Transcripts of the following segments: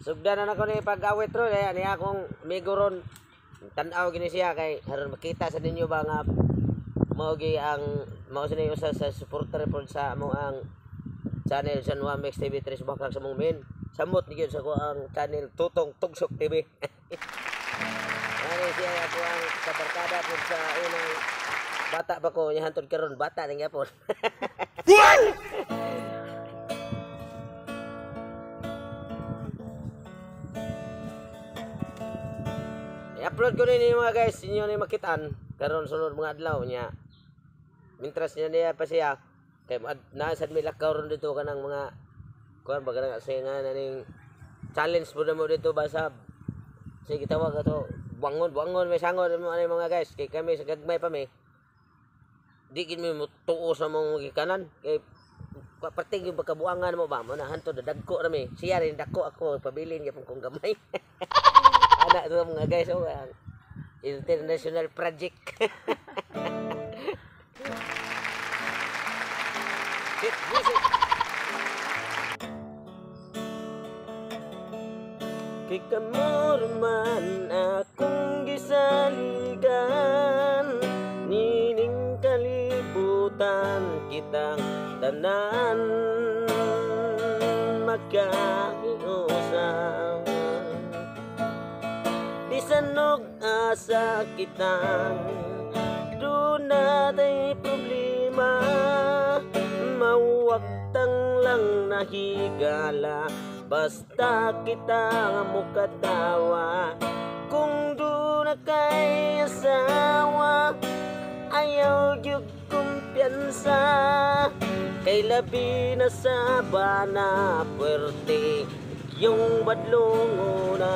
Sugdanan ako ni pag-awit ron kaya niya akong amigo ron. Tan-aw gini siya kay haron makita sa ninyo ba nga mao sa ninyo sa supporter pod sa amo ang channel San Juan Mix TV 3 bakang sa mong min. Samot ni gyud sa ko ang channel Tutong Tugsok TV. Ano siya ako ang kabarkada pod sa unang bata pa ko nya hantod karon bata ning gyapon. I-upload ko rin yung mga guys, inyo na makitaan karon sunod mga adlaw niya. Mintras niya pa siya kay nasad may lakaw ron dito kanang mga kuan baga nga say nga naning challenge mo na mo dito basa. Sige tawag ato buangon may sangon mo ani mga guys kay kami sa gagmay pa mi. Di gid mi tuo sa mong gikanan kay paparting yung pagkabuangan mo ba mo na hanto dagko ra mi. Siya rin dako ako pabilin gyapon kong gamay. Anak to mga guys oh international project. Kay kamorman akong gisaligan nining kalibutan kitang tanan magkahiusan bisanog asa kitang doon natay problema mawagtang lang nahigala basta kita mukatawa kung doon na kay asawa ayaw gyud kumpiyansa kay labi na sa bana puwerte yung badlongona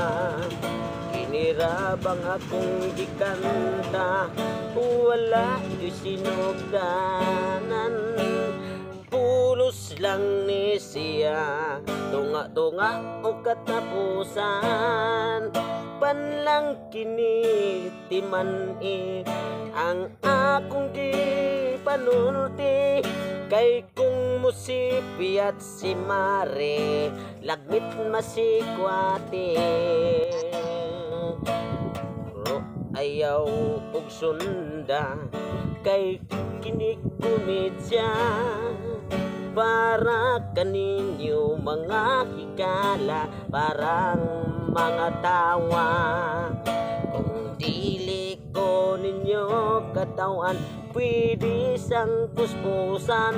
kinirabang akong gikanta wala yung sinugdanan pulos lang ni siya tunga-tunga o katapusan panlang kinitiman ang akong gipanulti kay kung musipi at si Mare lagmit masikwati ayaw og sunda kay kinikumidya para kaninyo mga higala parang mga tawa kung dili ko ninyo katawan pwede sang puspusan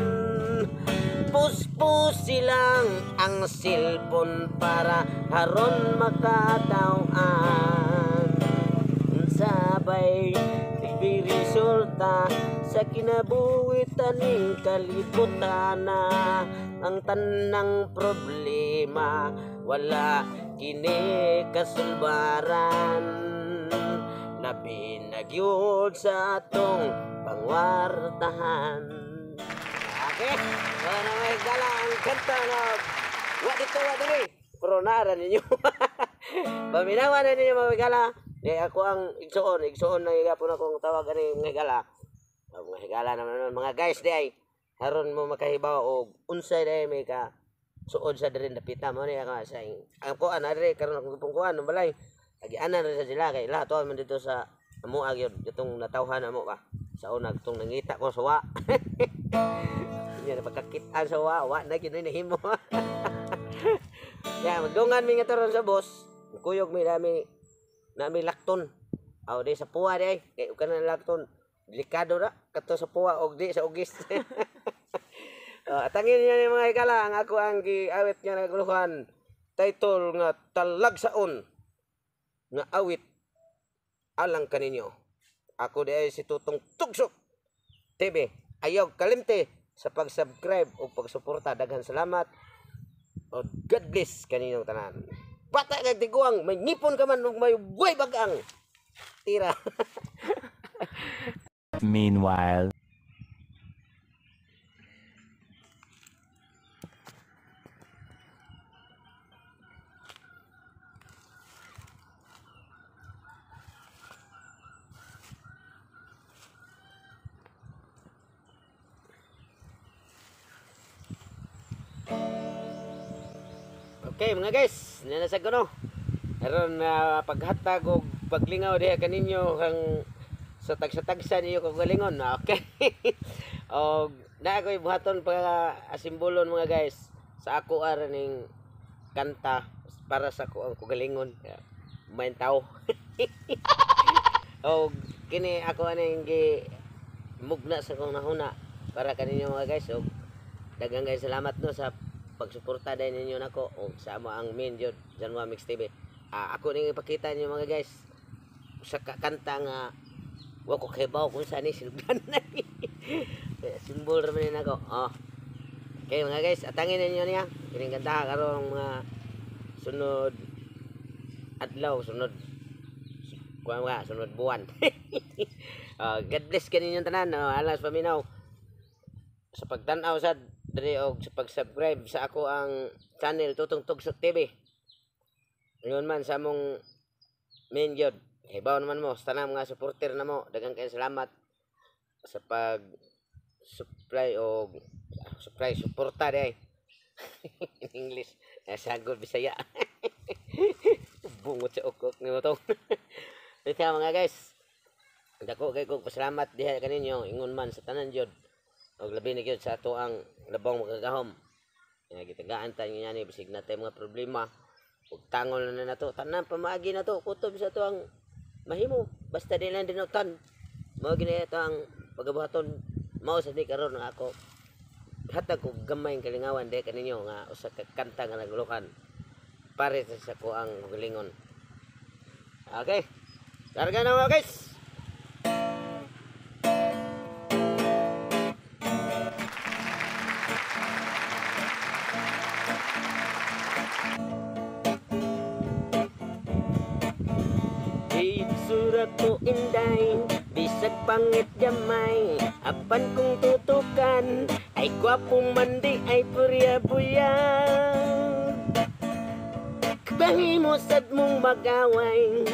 puspusi lang ang silpon para haron makatawan sabay resulta sa kinabuhitan ng kalibutan na ang tanang problema wala kini kasulbaran labi nagyud sa atong pangwartahan. Okay, wala may gala ang kanta na wa dito pero nara ninyo paminawan na ninyo mga gala. Di ako ang igsoon na igapon akong tawag ani mga higala. Mga higala naman mga guys di ay haron mo makahibaw og unsay day may ka suod sa diri dapita mo ni ako sa ako ana diri karon akong pungkuan ng balay. Agianan ra sa sila kay lahat to man dito sa amo agyod itong natawhan amo ba. Sa una itong nangita ko sa wa. Nya napagkakitaan sa wa na gid nahimo. Ya magdungan mi nga taron sa boss. Kuyog mi nami lakton aw di sa puwa di ay kay kana lakton delikado ra kato sa puwa og di sa ugis. Atangin niya ni mga higala ang ako ang giawit niya naguluhan title nga talagsaon nga awit alang kaninyo ako di ay si Tutong Tugsok TV ayaw kalimte sa pag-subscribe o pagsuporta daghan salamat o God bless kaninyong tanan. Bata kag tiguang may ngipon ka man ug may buhay bagang tira. Meanwhile Okay mga guys, nanasag ko no. Aron paghatag og paglingaw diha kaninyo kang sa tagsa-tagsa niyo kog galingon. Okay. Og na ako'y buhaton pa asimbolon mga guys sa ako ning kanta para sa ko ang kugalingon. Main tao. Og kini ako aning gi mugna sa kong nahuna para kaninyo mga guys. Og daghang guys salamat no sa pagsuporta din ninyo nako o sa amo ang main jud Janwa Mix TV. Ako ning ipakita niyo mga guys sa kanta nga wa ko kibaw kung saan ni silgan na. Simbol ra man nako. Okay mga guys, atangin ninyo niya. Kining kanta karong mga sunod adlaw, sunod buwan. God bless kaninyo tanan. Alas paminaw sa pagtan-aw sad diri og sa pag-subscribe sa ako ang channel Tutong Tugsok TV. Ngayon man sa among main jud. Hibaw naman mo sa tanang mga supporter na mo. Daghang kay salamat sa pag supply og suporta day. In English, sagol Bisaya. Bungot sa ukok nimo to. Dito mga guys. Dako kay kog pasalamat diha kaninyo ingon man sa tanan jud. Og labi na gyud sa ato ang labang magagahom. Gitagaan ta niya ni bisig natay mga problema. Ug tangol na nato tanan pamaagi na to kutob sa to ang mahimo basta di lang dinutan. Mao gini ito ang pagabuhaton mao sa di karon nga ako hatag ko gamay ang kalingawan di kaninyo nga usa ka kanta nga nagulukan pare sa ko ang galingon. Okay. Karga na mga guys. Surat ko inday, bisag pangit gamay. Apan kong tutukan, ay gwapong mandi ay purya-buya. Kabahimo sad mong magaway.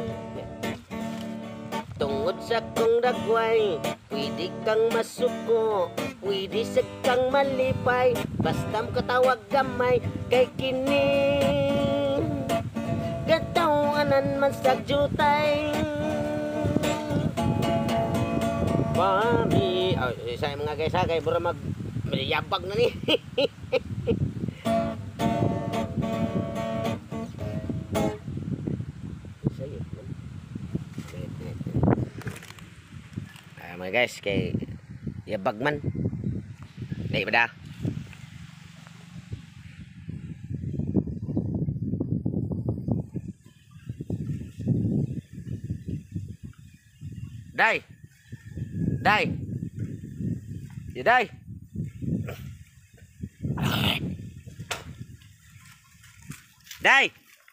Tungod sa kong dagway, pwede kang masuko, pwede sa kang malipay. Basta katawag gamay, kay kini katawanan man sa jutay. Mami, sa mga guys ha, kay bura yabag na ni. Mga guys, kay yabag man. Dahil ba da? Day. Day. Ya day. Day.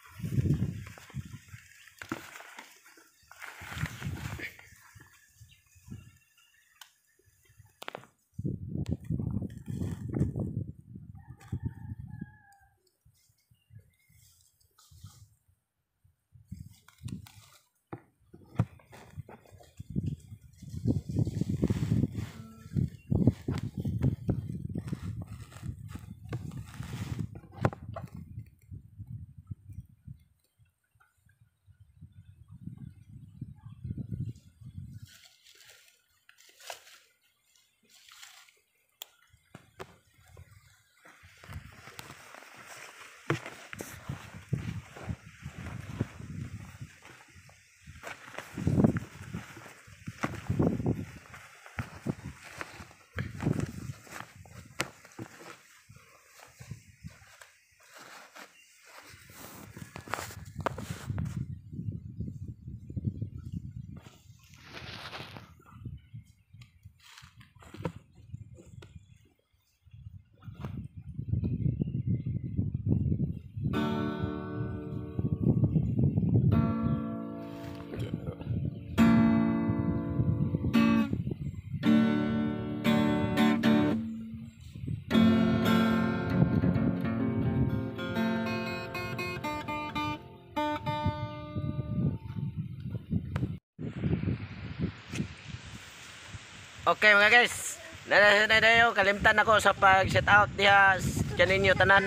Okay mga guys, nadayo kalimtan ako sa pag set out diha kaninyo tanan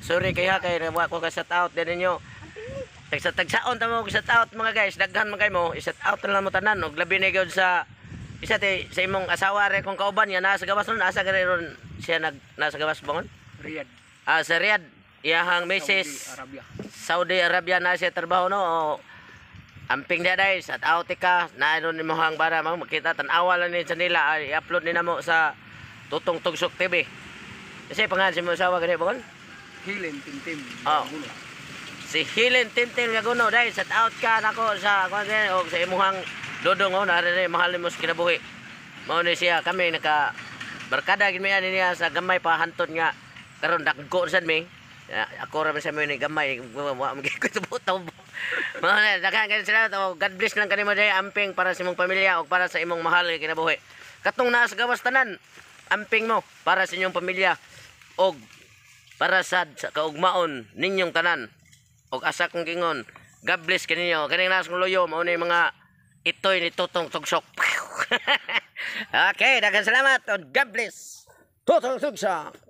Sorry kay ha kay wa ko ka shout out din ninyo. Tagsaon ta mo shout out mga guys, daghan man kay mo, shout out na lang mo tanan og labi na gyud sa isa sa imong asawa re kung kauban niya nasa gawas ron, asa gani ron siya nasa gawas bangon? Riyadh. Sa Riyadh. Iyahang Mrs. Saudi Arabia na siya trabaho no. O, amping dia dai sa autika na ano ni mo hang para makita tan-awa lang ni sa nila i-upload ni namo sa Tutong Tugsok TV. Kasi pangalan si mo asawa gani bangon? Hilen Tintim. Oh. Si Hilen Tintim Gaguno dai sa out ka nako sa kuan o sa imuhang dodong o nari mahal mo sa kinabuhi. Mao ni siya kami naka barkada gid mi ani niya sa gamay pa hantod nga karon dagko sad mi. Ako ra sa mi ni gamay ko tubutaw. Mao na daghan kay sila to God bless lang kanimo dai amping para sa imong pamilya o para sa imong mahal nga kinabuhi. Katong naa sa gawas tanan amping mo para sa inyong pamilya og para sa kaugmaon ninyong tanan og asa kong gingon God bless kaninyo kaning nas kong loyo mao ni mga itoy ni Tutong Tugsok. Okay, daghang salamat og God bless Tutong Tugsok.